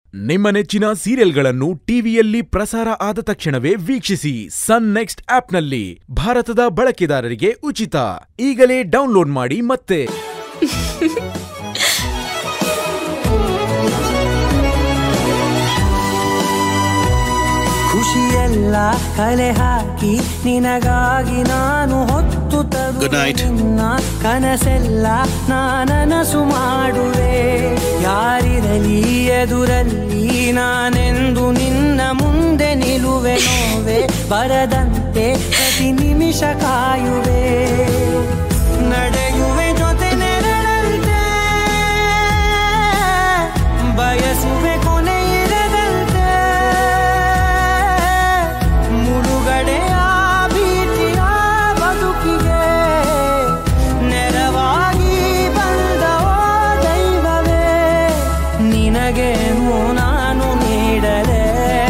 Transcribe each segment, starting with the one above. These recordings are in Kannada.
ನಿಮ್ಮ ನೆಚ್ಚಿನ ಸೀರಿಯಲ್ಗಳನ್ನು ಟಿವಿಯಲ್ಲಿ ಪ್ರಸಾರ ಆದ ತಕ್ಷಣವೇ ವೀಕ್ಷಿಸಿ ಸನ್ ನೆಕ್ಸ್ಟ್ ಆಪ್ನಲ್ಲಿ. ಭಾರತದ ಬಳಕೆದಾರರಿಗೆ ಉಚಿತ. ಈಗಲೇ ಡೌನ್ಲೋಡ್ ಮಾಡಿ ಮತ್ತೆ. ಖುಷಿಯೆಲ್ಲ ಕಲೆ ಹಾಕಿ ನಿನಗಾಗಿ ನಾನು ಹೊತ್ತು ತರುತ್ತಿನ ಕನಸೆಲ್ಲ ನಾನನಸು ಮಾಡುವೆ. ಯಾರಿರಲಿ ಎದುರಲ್ಲಿ ನಾನೆಂದು ನಿನ್ನ ಮುಂದೆ ನಿಲ್ಲುವೆ. ನೋವೆ ಬರದಂತೆ ಪ್ರತಿ ನಿಮಿಷ ಕಾಯುವೆ. ನಡೆಯುವೆ ಜೊತೆ ನೆರಳಂತೆ ಬಯಸುವೆ ಕೊನೆ ಇರದಂತೆ. ಮುಳುಗಡೆಯ ಭೀತಿಯ ಬದುಕಿಗೆ ನೆರವಾಗಿ ಬಂದವೋ ದೈವವೇ. ನಿನಗೇನು ನಾನು ನೀಡಲೆ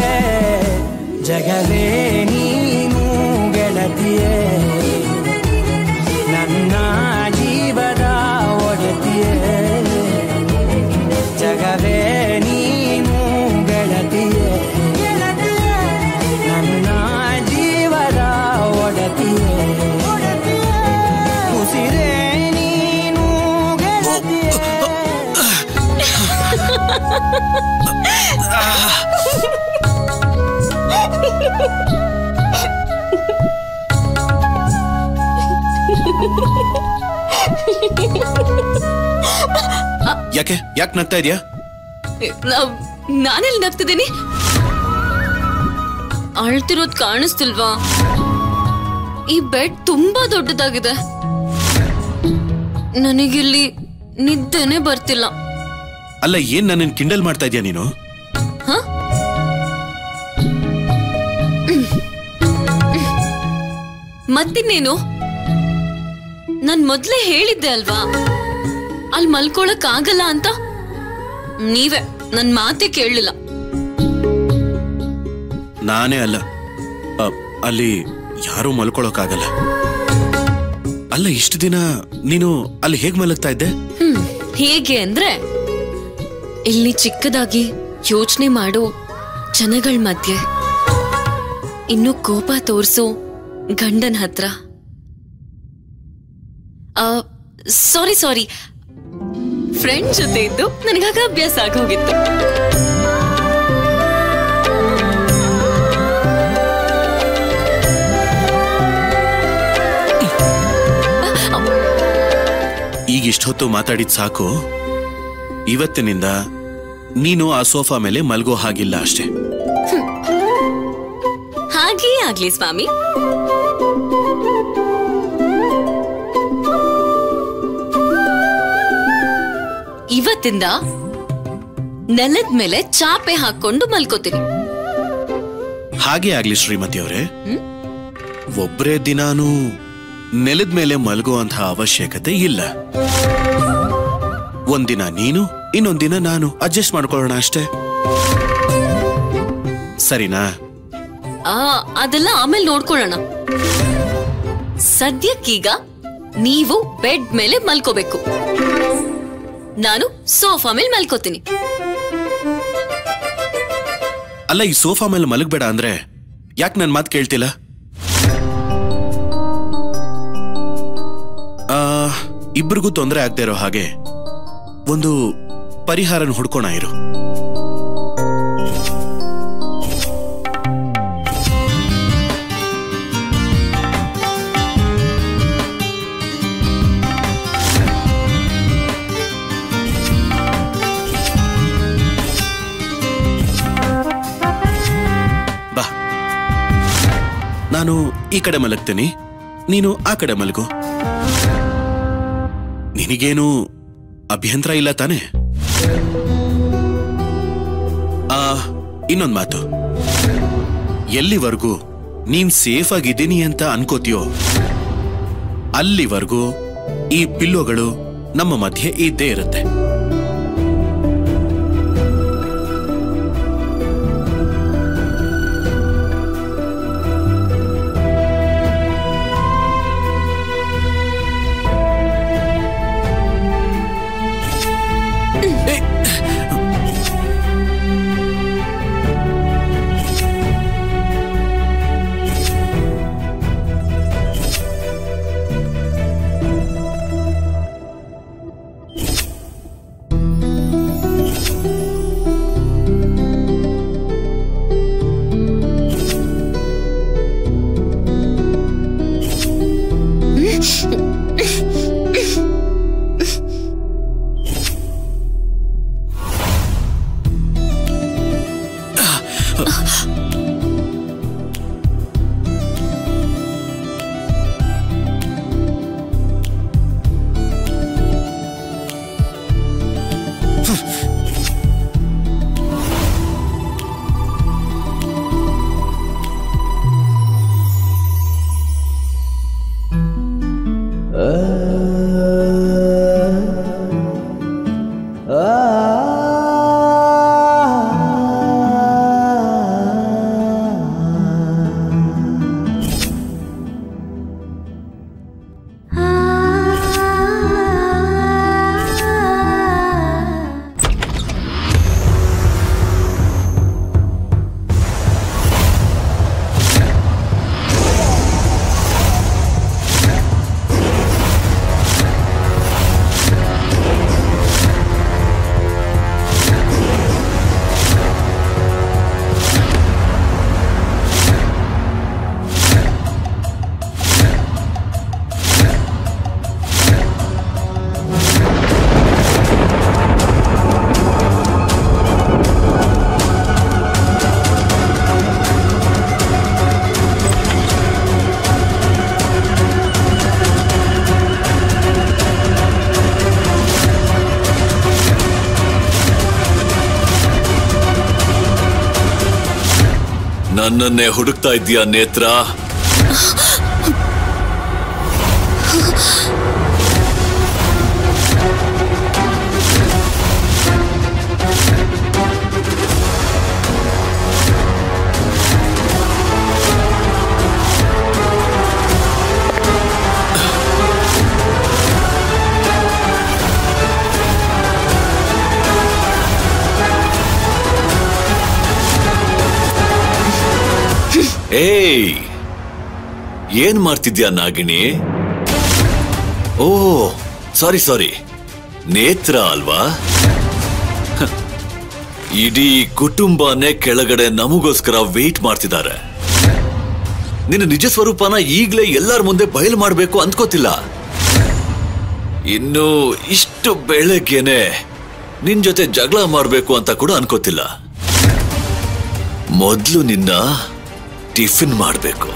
ಜಗವೇ ನೀನು ಗೆಳತಿಯೇ. ನನ್ನ ಜೀವದ ಒಡತಿಯೇ ಜಗವೇ ನೀನು ಗೆಳತಿಯೇ. ನನ್ನ ಜೀವದ ಒಡತಿಯೇ ಉಸಿರೇ ನೀನು ಗೆಳತಿಯೇ. ಯಾಕೆ ನಗ್ತಾ ಇದೆಯಾ? ನಾನೆಲ್ಲಿ ನಗ್ತಿದ್ದೀನಿ? ಅಳ್ತಿರೋದ್ ಕಾಣಿಸ್ತಿಲ್ವಾ? ಈ ಬೆಡ್ ತುಂಬಾ ದೊಡ್ಡದಾಗಿದೆ. ನನಗಿಲ್ಲಿ ನಿದ್ದೆನೆ ಬರ್ತಿಲ್ಲ. ಅಲ್ಲ, ಏನ್ ನನ್ನ ಕಿಂಡಲ್ ಮಾಡ್ತಾ ಇದೀಯ ನೀನು? ಮತ್ತಿನ್ನೇನು? ನಾನ್ ಮೊದ್ಲೇ ಹೇಳಿದ್ದೆ ಅಲ್ವಾ ಅಲ್ಲಿ ಮಲ್ಕೊಳಕ್ ಆಗಲ್ಲ ಅಂತ. ನೀವೇ ನನ್ ಮಾತೆ ಕೇಳಲಿಲ್ಲ. ನಾನೇ ಅಲ್ಲ, ಅಲ್ಲಿ ಯಾರೂ ಮಲ್ಕೊಳಕ್ಕಾಗಲ್ಲ. ಅಲ್ಲ, ಇಷ್ಟು ದಿನ ನೀನು ಅಲ್ಲಿ ಹೇಗ್ ಮಲಗ್ತಾ ಇದ್ದೆ? ಹೇಗೆ ಅಂದ್ರೆ, ಇಲ್ಲಿ ಚಿಕ್ಕದಾಗಿ ಯೋಚನೆ ಮಾಡೋ ಜನಗಳ ಮಧ್ಯೆ, ಇನ್ನು ಕೋಪ ತೋರ್ಸೋ ಗಂಡನ ಹತ್ರ. ಸಾರಿ ಫ್ರೆಂಡ್ ಜೊತೆ ಇದ್ದು ನನಗಾಗ ಅಭ್ಯಾಸ ಆಗೋಗಿತ್ತು. ಈಗ ಇಷ್ಟೊತ್ತು ಮಾತಾಡಿದ್ ಸಾಕು. ಇವತ್ತಿನಿಂದ ನೀನು ಆ ಸೋಫಾ ಮೇಲೆ ಮಲ್ಗೋ ಹಾಗಿಲ್ಲ ಅಷ್ಟೇ. ಹಾಗೇ ಆಗ್ಲಿ ಸ್ವಾಮಿ. ಇವತ್ತಿಂದ ನೆಲದ ಮೇಲೆ ಚಾಪೆ ಹಾಕೊಂಡು ಮಲ್ಕೋತೀನಿ. ಹಾಗೆ ಆಗ್ಲಿ ಶ್ರೀಮತಿ ಅವರೇ. ಒಬ್ಬರೇ ದಿನಾನು ನೆಲದ ಮೇಲೆ ಮಲ್ಗುವಂತಹ ಅವಶ್ಯಕತೆ ಇಲ್ಲ. ಒಂದಿನ ನೀನು, ಇನ್ನೊಂದಿನ ನಾನು ಅಡ್ಜಸ್ಟ್ ಮಾಡ್ಕೊಳ್ಳೋಣ ಅಷ್ಟೇ. ಸರಿನಾ? ಅದೆಲ್ಲ ಆಮೇಲೆ ನೋಡ್ಕೊಳ್ಳೋಣ. ಸದ್ಯಕ್ಕೀಗ ನೀವು ಬೆಡ್ ಮೇಲೆ ಮಲ್ಕೋಬೇಕು, ನಾನು ಸೋಫಾ ಮೇಲೆ ಮಲ್ಕೋತೀನಿ. ಅಲ್ಲ, ಈ ಸೋಫಾ ಮೇಲೆ ಮಲಗಬೇಡ ಅಂದ್ರೆ ಯಾಕೆ ನನ್ ಮಾತು ಕೇಳ್ತಿಲ್ಲ? ಇಬ್ರಿಗೂ ತೊಂದರೆ ಆಗದೆ ಇರೋ ಹಾಗೆ ಒಂದು ಪರಿಹಾರನ ಹುಡ್ಕೋಣ ಇರು. ನಾನು ಈ ಕಡೆ ಮಲಗ್ತೀನಿ, ನೀನು ಆ ಕಡೆ ಮಲಗು. ನಿನಗೇನು ಅಭ್ಯಂತರ ಇಲ್ಲ ತಾನೆ? ಇನ್ನೊಂದು ಮಾತು, ಎಲ್ಲಿವರೆಗೂ ನೀನ್ ಸೇಫ್ ಆಗಿದ್ದೀನಿ ಅಂತ ಅನ್ಕೋತೀಯೋ ಅಲ್ಲಿವರೆಗೂ ಈ ಪಿಲ್ಲೋಗಳು ನಮ್ಮ ಮಧ್ಯೆ ಇದ್ದೇ ಇರುತ್ತೆ. ನನ್ನನ್ನೇ ಹುಡುಕ್ತಾ ಇದ್ದೀಯಾ ನೇತ್ರ? ಏಯ್, ಏನ್ ಮಾಡ್ತಿದ್ಯಾ ನಾಗಿಣಿ? ಓ ಸಾರಿ, ನೇತ್ರ ಅಲ್ವಾ? ಇಡೀ ಕುಟುಂಬನೇ ಕೆಳಗಡೆ ನಮಗೋಸ್ಕರ ವೇಟ್ ಮಾಡ್ತಿದ್ದಾರೆ. ನಿನ್ನ ನಿಜ ಸ್ವರೂಪನ ಈಗ್ಲೇ ಎಲ್ಲರ ಮುಂದೆ ಬಯಲು ಮಾಡ್ಬೇಕು ಅಂದ್ಕೋತಿಲ್ಲ. ಇನ್ನು ಇಷ್ಟು ಬೆಳಗ್ಗೆನೆ ನಿನ್ ಜೊತೆ ಜಗಳ ಮಾಡ್ಬೇಕು ಅಂತ ಕೂಡ ಅನ್ಕೋತಿಲ್ಲ. ಮೊದ್ಲು ನಿನ್ನ ಟಿಫಿನ್ ಮಾಡ್ಬೇಕು.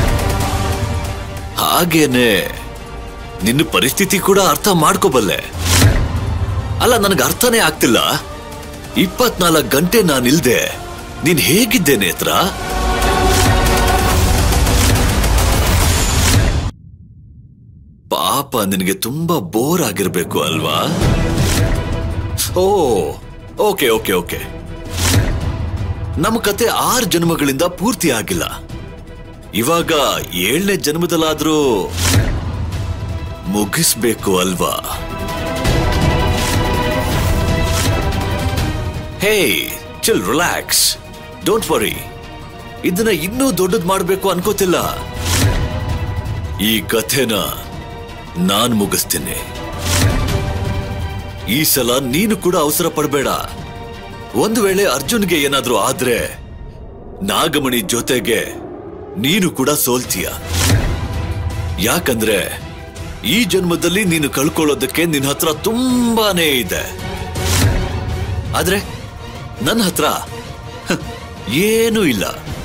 ಹಾಗೇನೆ ನಿನ್ನ ಪರಿಸ್ಥಿತಿ ಕೂಡ ಅರ್ಥ ಮಾಡ್ಕೋಬಲ್ಲೆ. ಅಲ್ಲ, ನನಗೆ ಅರ್ಥನೇ ಆಗ್ತಿಲ್ಲ. 24 ಗಂಟೆ ನಾನಿಲ್ದೆ ನೀನ್ ಹೇಗಿದ್ದೆ ನೇತ್ರ? ಪಾಪ ನಿನಗೆ ತುಂಬಾ ಬೋರ್ ಆಗಿರ್ಬೇಕು ಅಲ್ವಾ? ಓ ಓಕೆ ಓಕೆ ಓಕೆ ನಮ್ಮ ಕತೆ 6 ಜನ್ಮಗಳಿಂದ ಪೂರ್ತಿ ಆಗಿಲ್ಲ. ಇವಾಗ 7ನೇ ಜನ್ಮದಲ್ಲಾದ್ರೂ ಮುಗಿಸ್ಬೇಕು ಅಲ್ವಾ? Hey chill, relax, don't worry. ಇದನ್ನ ಇನ್ನೂ ದೊಡ್ಡದ್ ಮಾಡ್ಬೇಕು ಅನ್ಕೋತಿಲ್ಲ. ಈ ಕಥೆನ ನಾನ್ ಮುಗಿಸ್ತೀನಿ. ಈ ಸಲ ನೀನು ಕೂಡ ಅವಸರ ಪಡಬೇಡ. ಒಂದು ವೇಳೆ ಅರ್ಜುನ್ಗೆ ಏನಾದ್ರೂ ಆದ್ರೆ ನಾಗಮಣಿ ಜೊತೆಗೆ ನೀನು ಕೂಡ ಸೋಲ್ತೀಯ. ಯಾಕಂದ್ರೆ ಈ ಜನ್ಮದಲ್ಲಿ ನೀನು ಕಳ್ಕೊಳ್ಳೋದಕ್ಕೆ ನಿನ್ನ ಹತ್ರ ತುಂಬಾನೇ ಇದೆ. ಆದ್ರೆ ನನ್ನ ಹತ್ರ ಏನೂ ಇಲ್ಲ.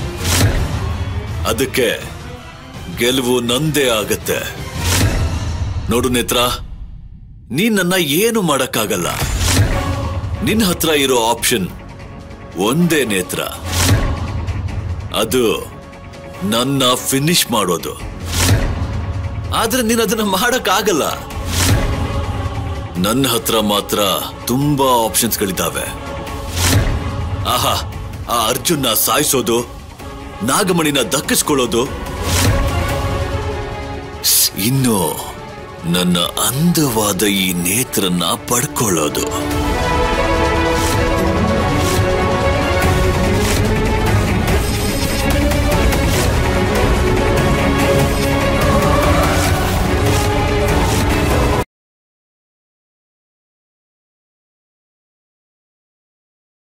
ಅದಕ್ಕೆ ಗೆಲುವು ನಂದೇ ಆಗತ್ತೆ. ನೋಡು ನೇತ್ರ, ನೀನ್ ನನ್ನ ಏನು ಮಾಡಕ್ಕಾಗಲ್ಲ. ನಿನ್ನ ಹತ್ರ ಇರೋ ಆಪ್ಷನ್ ಒಂದೇ ನೇತ್ರ, ಅದು ನನ್ನ ಫಿನಿಶ್ ಮಾಡೋದು. ಆದ್ರೆ ನೀನ್ ಅದನ್ನ ಮಾಡಕ್ಕಾಗಲ್ಲ. ನನ್ನ ಹತ್ರ ಮಾತ್ರ ತುಂಬಾ ಆಪ್ಷನ್ಸ್ಗಳಿದ್ದಾವೆ. ಆಹಾ, ಆ ಅರ್ಜುನ್ನ ಸಾಯಿಸೋದು, ನಾಗಮಣಿನ ದಕ್ಕಿಸ್ಕೊಳ್ಳೋದು, ಇನ್ನು ನನ್ನ ಅಂದವಾದ ಈ ನೇತ್ರನ್ನ ಪಡ್ಕೊಳ್ಳೋದು.